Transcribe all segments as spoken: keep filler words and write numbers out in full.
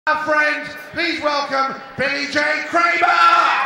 Our friend, please welcome Billy J. Kramer!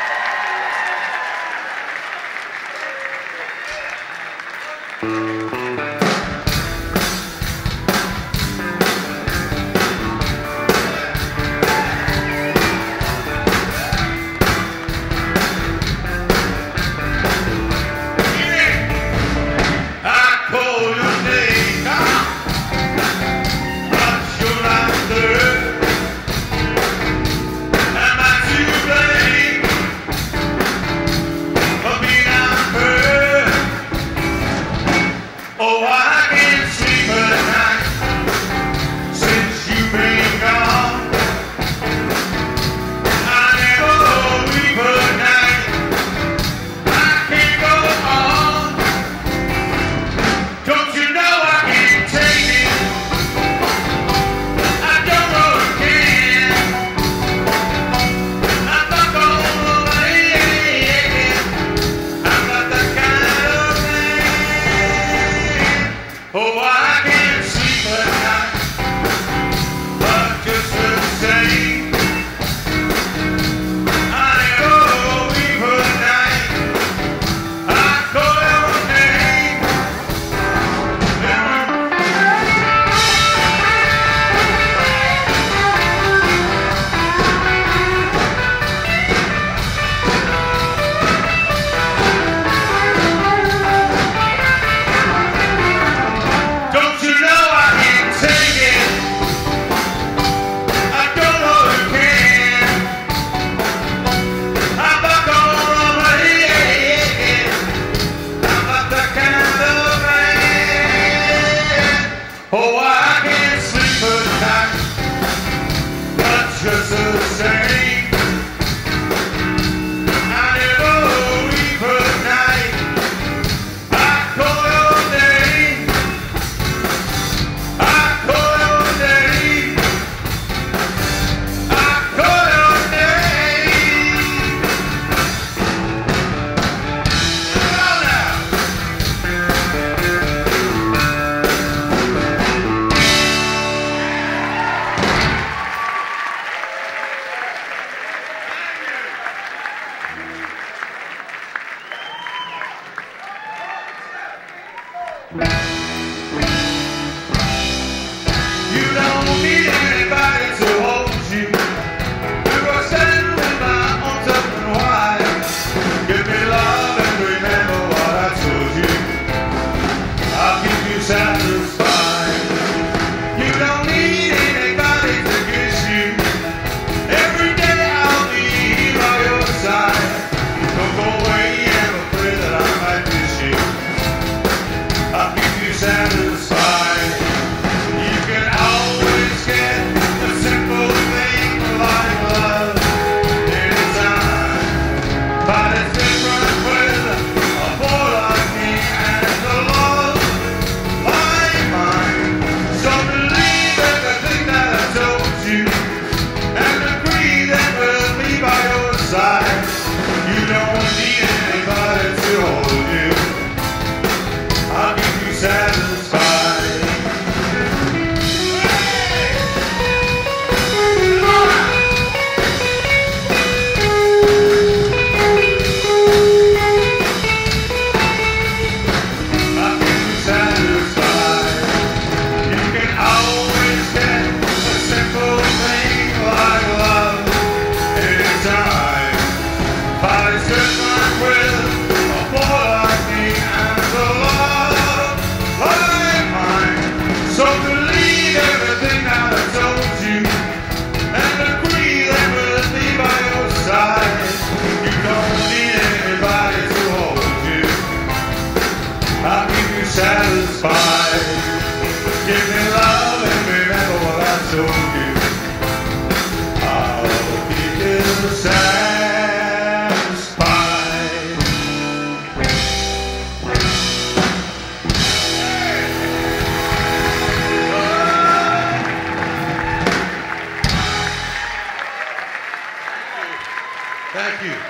Thank you.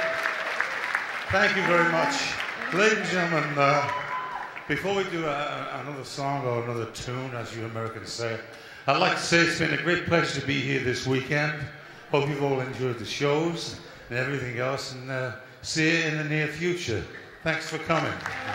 Thank you very much. Ladies and gentlemen, uh, before we do a, another song or another tune, as you Americans say, I'd like to say it's been a great pleasure to be here this weekend. Hope you've all enjoyed the shows and everything else, and uh, see you in the near future. Thanks for coming.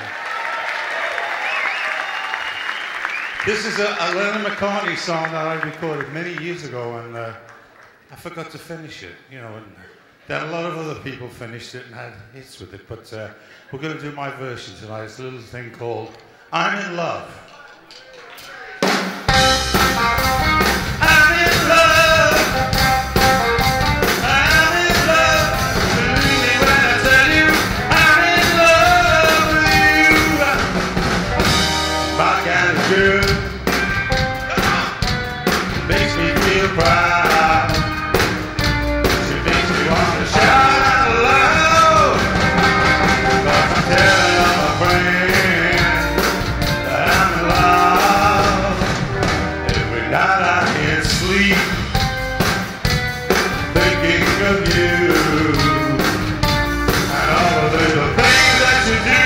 This is a, a Lennon McCartney song that I recorded many years ago, and uh, I forgot to finish it, you know, and then a lot of other people finished it and had hits with it, but uh, we're going to do my version tonight. It's a little thing called I'm in Love. I'm in love. I'm in love. Believe me when I tell you I'm in love with you. My kind of girl makes me feel proud. She makes me want to shout out loud. But I'm telling all my friends that I'm in love. Every night I can't sleep thinking of you and all the little things that you do.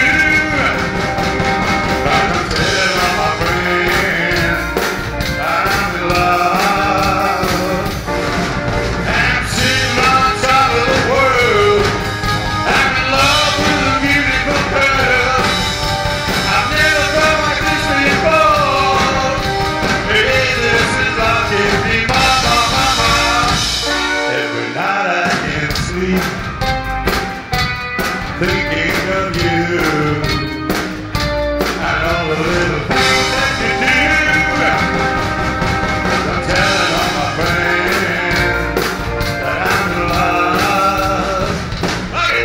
But I'm telling all my friends that I'm in love. I'm sitting on top of the world. I'm in love with a beautiful girl. I've never felt like this before. Hey, this is love, give me mama, mama. Every night I can't sleep thinking of you and all the little things that you do. I'm telling all my friends that I'm in love. Okay.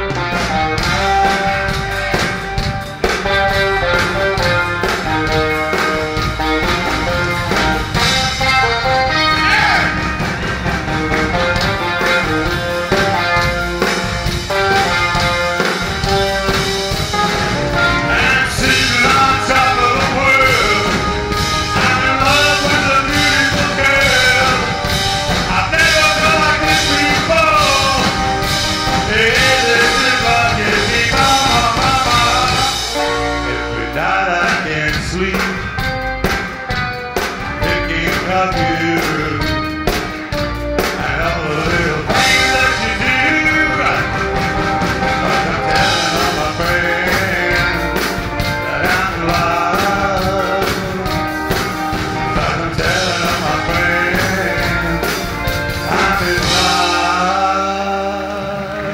I'm sitting on top of the world. I'm in love with a beautiful girl. I've never felt like this before. Hey, this is love, give me mama, mama. Every night I can't sleep thinking of you and all the little things that you do. But I'm telling all my friends that I'm in love. But I'm telling all my friends I'm in love.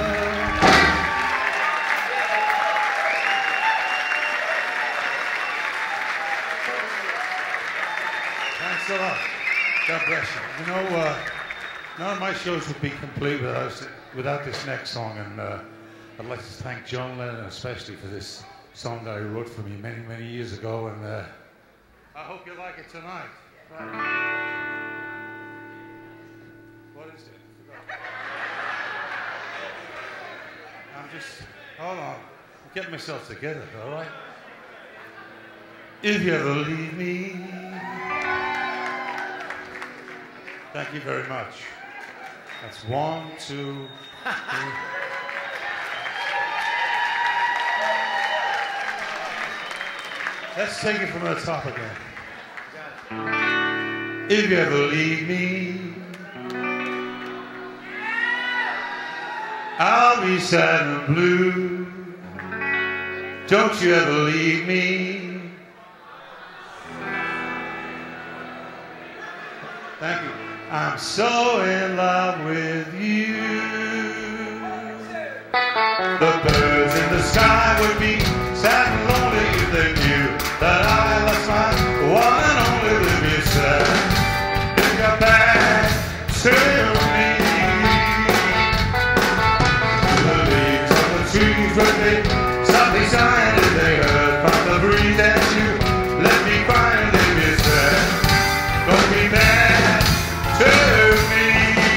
Thanks a lot. God bless you. You know, uh, none of my shows would be complete without, without this next song, and uh, I'd like to thank John Lennon especially for this song that I wrote for me many, many years ago, and uh, I hope you like it tonight. What is it? I forgot. I'm just, hold on, I'm getting myself together, all right? If you ever leave me. Thank you very much. That's one, two, three. Let's take it from the top again. If you ever leave me, I'll be sad and blue. Don't you ever leave me. Thank you. I'm so in love with you. The birds in the sky would be sad and lonely if they knew that I lost my one and only. Would be sad if you're back to me. The leaves on the trees would be softly sighing if they heard from the breeze that you let me find. They'd be sad. Don't be mad to me,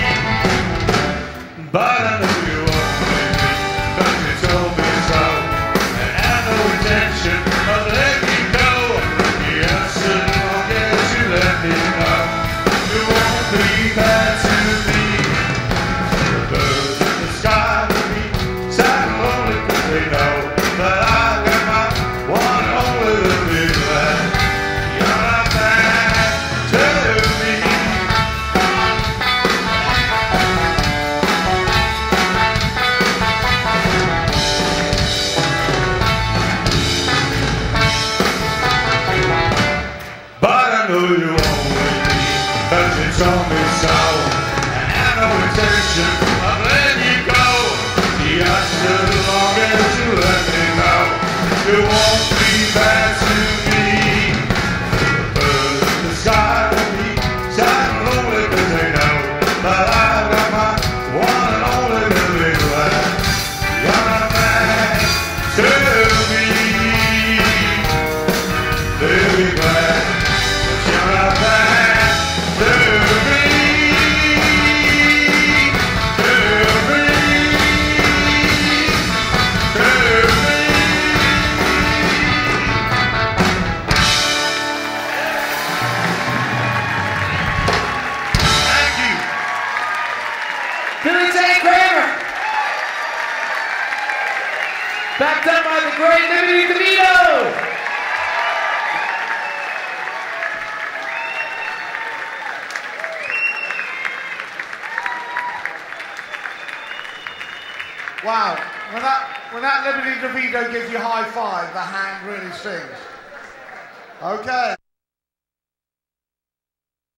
but I knew you wanted me, 'cause you told me so, and I had no intention of letting you go. Yes, as long as you let me know, you won't be bad to me. The birds in the sky will be sad and lonely 'cause they know that I've got my one and only to be glad. You're not bad to me. intention of letting you go. Just as long as you let me know, you won't be bad to me. The birds in the sky will be sad and lonely 'cause they know that I've got my one and only living life. You're not bad to me. They'll be glad that you're not bad to me. Billy J. Kramer. Backed up by the great Liberty DeVito. Wow, when that, when that Liberty DeVito gives you high five, the hand really sings. Okay.